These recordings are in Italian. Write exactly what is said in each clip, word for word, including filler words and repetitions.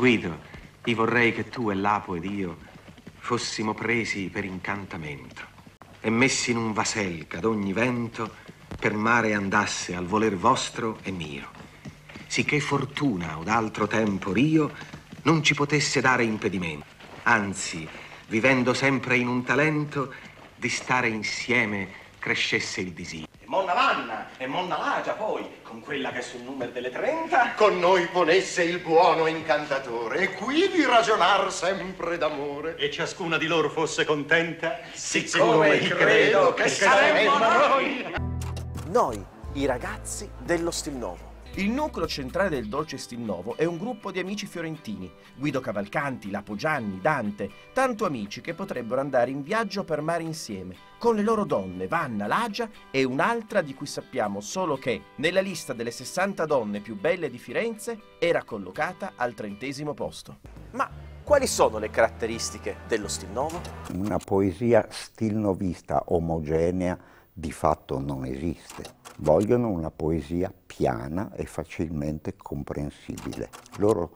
Guido, io vorrei che tu e l'Apo ed io fossimo presi per incantamento e messi in un vasel che ad ogni vento per mare andasse al voler vostro e mio, sicché fortuna o d'altro tempo rio non ci potesse dare impedimento, anzi, vivendo sempre in un talento, di stare insieme crescesse il desiderio. Monna Vanna e Monna Lagia poi, con quella che sul numero delle trenta con noi ponesse il buono incantatore e qui di ragionar sempre d'amore. E ciascuna di loro fosse contenta, siccome credo che saremmo noi. Noi, i ragazzi dello Stil Novo. Il nucleo centrale del Dolce Stil Novo è un gruppo di amici fiorentini, Guido Cavalcanti, Lapo Gianni, Dante, tanto amici che potrebbero andare in viaggio per mare insieme, con le loro donne, Vanna, Lagia e un'altra di cui sappiamo solo che, nella lista delle sessanta donne più belle di Firenze, era collocata al trentesimo posto. Ma quali sono le caratteristiche dello Stil Novo? Una poesia stilnovista omogenea di fatto non esiste. Vogliono una poesia piana e facilmente comprensibile. Loro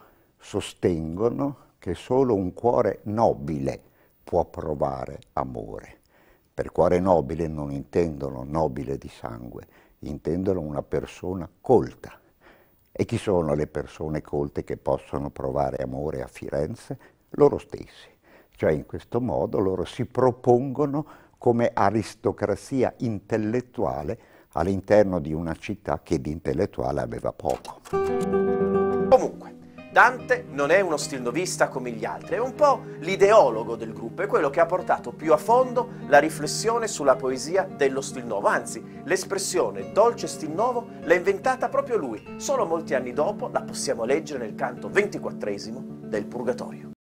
sostengono che solo un cuore nobile può provare amore. Per cuore nobile non intendono nobile di sangue, intendono una persona colta. E chi sono le persone colte che possono provare amore a Firenze? Loro stessi. Cioè in questo modo loro si propongono come aristocrazia intellettuale all'interno di una città che di intellettuale aveva poco. Comunque, Dante non è uno stilnovista come gli altri, è un po' l'ideologo del gruppo, è quello che ha portato più a fondo la riflessione sulla poesia dello Stil Novo, anzi, l'espressione dolce Stil Novo l'ha inventata proprio lui, solo molti anni dopo la possiamo leggere nel canto ventiquattresimo del Purgatorio.